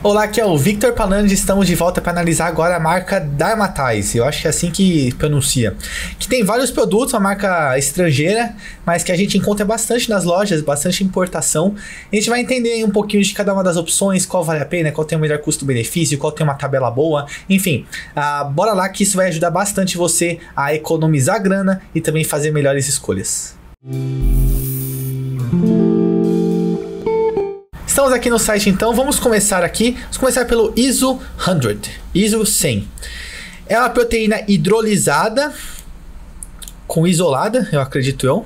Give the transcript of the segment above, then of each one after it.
Olá, aqui é o Victor Palandi, estamos de volta para analisar agora a marca Dymatize, eu acho que é assim que pronuncia, que tem vários produtos, uma marca estrangeira, mas que a gente encontra bastante nas lojas, bastante importação. A gente vai entender aí um pouquinho de cada uma das opções, qual vale a pena, qual tem o melhor custo-benefício, qual tem uma tabela boa, enfim, bora lá que isso vai ajudar bastante você a economizar grana e também fazer melhores escolhas. Estamos aqui no site então, vamos começar aqui, vamos começar pelo ISO 100, ISO 100. É uma proteína hidrolisada, com isolada, eu acredito eu.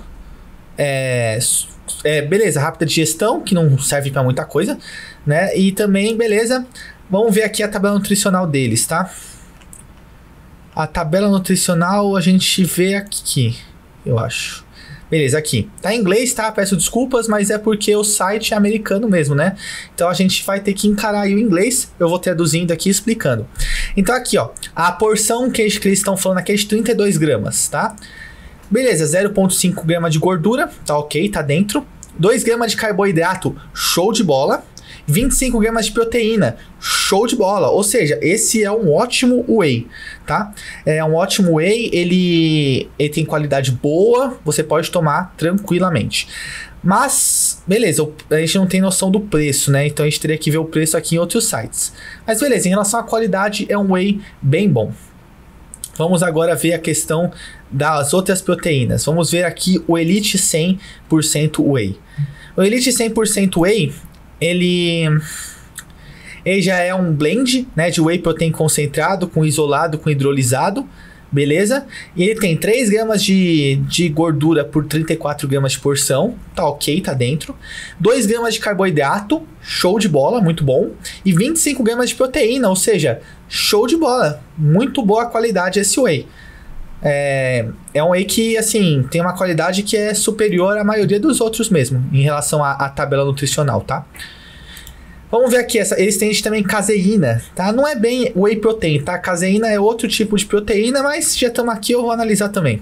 Beleza, rápida digestão, que não serve para muita coisa, né? E também, beleza, vamos ver aqui a tabela nutricional deles, tá? A tabela nutricional a gente vê aqui, eu acho. Beleza, aqui. Tá em inglês, tá? Peço desculpas, mas é porque o site é americano mesmo, né? Então a gente vai ter que encarar aí o inglês. Eu vou traduzindo aqui, explicando. Então aqui, ó. A porção que eles estão falando aqui é de 32 gramas, tá? Beleza, 0,5 grama de gordura. Tá ok, tá dentro. 2 gramas de carboidrato, show de bola. 25 gramas de proteína, show de bola. Ou seja, esse é um ótimo whey, tá? É um ótimo whey, ele tem qualidade boa, você pode tomar tranquilamente. Mas, beleza, a gente não tem noção do preço, né? Então a gente teria que ver o preço aqui em outros sites. Mas beleza, em relação à qualidade, é um whey bem bom. Vamos agora ver a questão das outras proteínas. Vamos ver aqui o Elite 100% whey. O Elite 100% whey... Ele já é um blend, né, de whey protein concentrado com isolado, com hidrolisado, beleza? E ele tem 3 gramas de gordura por 34 gramas de porção, tá ok, tá dentro. 2 gramas de carboidrato, show de bola, muito bom. E 25 gramas de proteína, ou seja, show de bola, muito boa qualidade esse whey. É um whey que, assim, tem uma qualidade que é superior à maioria dos outros mesmo, em relação à tabela nutricional, tá? Vamos ver aqui, eles têm também caseína, tá? Não é bem whey protein, tá? Caseína é outro tipo de proteína, mas já estamos aqui, eu vou analisar também.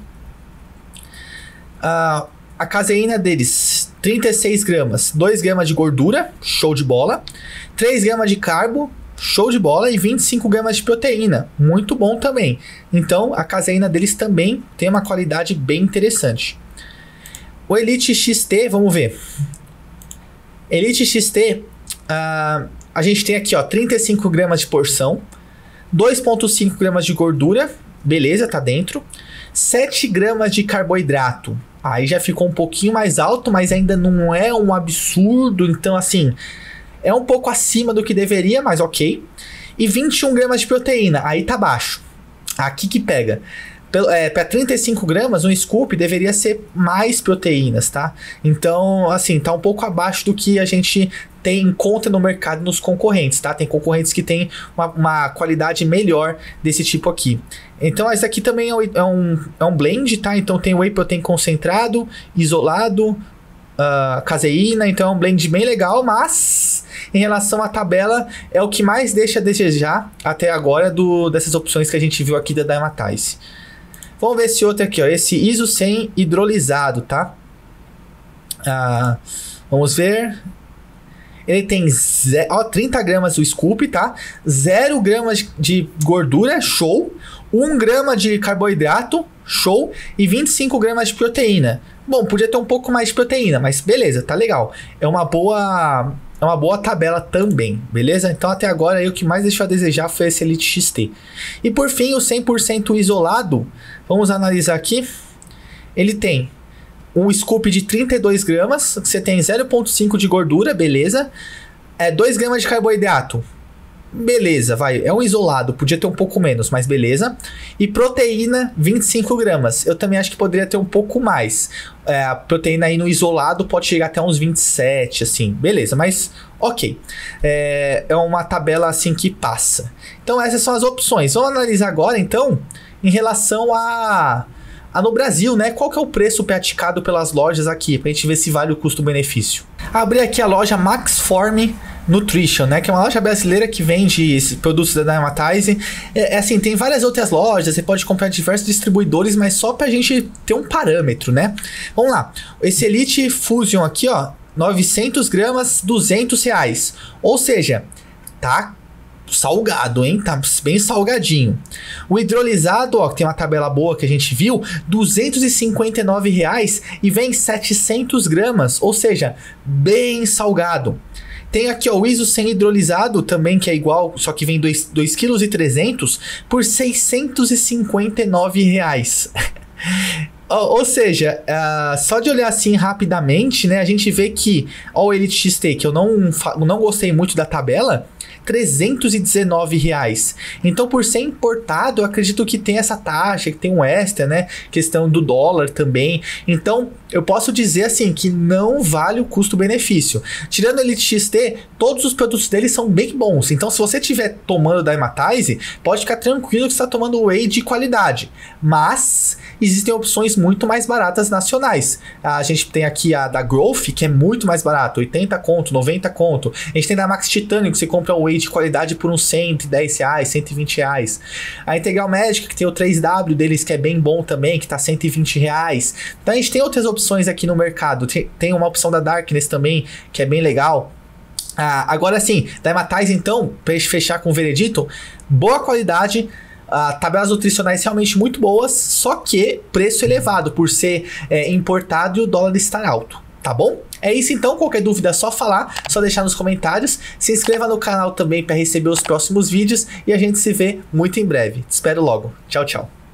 A caseína deles, 36 gramas, 2 gramas de gordura, show de bola. 3 gramas de carbo, show de bola, e 25 gramas de proteína, muito bom também. Então a caseína deles também tem uma qualidade bem interessante. O Elite XT, vamos ver. Elite XT, a gente tem aqui, ó, 35 gramas de porção, 2,5 gramas de gordura, beleza, tá dentro. 7 gramas de carboidrato, aí já ficou um pouquinho mais alto, mas ainda não é um absurdo, então assim... É um pouco acima do que deveria, mas ok. E 21 gramas de proteína, aí tá baixo. Aqui que pega. Para 35 gramas, um scoop deveria ser mais proteínas, tá? Então, assim, tá um pouco abaixo do que a gente encontra no mercado nos concorrentes, tá? Tem concorrentes que tem uma qualidade melhor desse tipo aqui. Então, esse aqui também é um blend, tá? Então, tem whey protein concentrado, isolado, caseína, então é um blend bem legal, mas em relação à tabela é o que mais deixa a desejar até agora dessas opções que a gente viu aqui da Dymatize. Vamos ver esse outro aqui, ó, esse ISO 100 hidrolisado, tá? Vamos ver. Ele tem 30 gramas do scoop, tá? 0 gramas de gordura, show. 1 grama de carboidrato, show. E 25 gramas de proteína. Bom, podia ter um pouco mais de proteína, mas beleza, tá legal. É uma boa tabela também, beleza? Então até agora aí, o que mais deixou a desejar foi esse Elite XT. E por fim, o 100% isolado, vamos analisar aqui. Ele tem um scoop de 32 gramas, você tem 0,5 de gordura, beleza? 2 gramas de carboidrato. Beleza, vai, é um isolado, podia ter um pouco menos, mas beleza. E proteína, 25 gramas. Eu também acho que poderia ter um pouco mais. A proteína aí no isolado pode chegar até uns 27, assim, beleza, mas ok. É uma tabela assim que passa. Então essas são as opções. Vamos analisar agora, então, em relação no Brasil, né? Qual que é o preço praticado pelas lojas aqui, pra gente ver se vale o custo-benefício. Abri aqui a loja Maxform Nutrition, né? Que é uma loja brasileira que vende produtos da Dymatize. Assim, tem várias outras lojas, você pode comprar de diversos distribuidores, mas só pra gente ter um parâmetro, né? Vamos lá. Esse Elite Fusion aqui, ó, 900 gramas, R$200. Ou seja, tá salgado, hein? Tá bem salgadinho. O hidrolisado, ó, que tem uma tabela boa que a gente viu, R$ 259 e vem 700 gramas, ou seja, bem salgado. Tem aqui, ó, o ISO sem hidrolisado também, que é igual, só que vem 2,3 kg por R$ 659 reais. Ou seja, só de olhar assim rapidamente, né, a gente vê que, ó, o Elite XT, que eu não gostei muito da tabela, R$ 319 reais. Então, por ser importado, eu acredito que tem essa taxa, que tem um extra, né? Questão do dólar também. Então, eu posso dizer assim que não vale o custo-benefício. Tirando a Elite XT, todos os produtos deles são bem bons. Então, se você estiver tomando da Hematize, pode ficar tranquilo que você está tomando whey de qualidade. Mas existem opções muito mais baratas nacionais. A gente tem aqui a da Growth, que é muito mais barato, 80 conto, 90 conto. A gente tem da Max Titânio, que você compra um whey de qualidade por uns 110 reais, 120 reais. A Integral Magic, que tem o 3W deles, que é bem bom também, que tá 120 reais. Então a gente tem outras opções aqui no mercado. Tem uma opção da Darkness também, que é bem legal. Agora sim, da Hematize então, pra gente fechar com o veredito, boa qualidade, tabelas nutricionais realmente muito boas, só que preço elevado por ser importado e o dólar estar alto, tá bom? É isso então, qualquer dúvida é só falar, só deixar nos comentários, se inscreva no canal também para receber os próximos vídeos e a gente se vê muito em breve. Te espero logo. Tchau, tchau.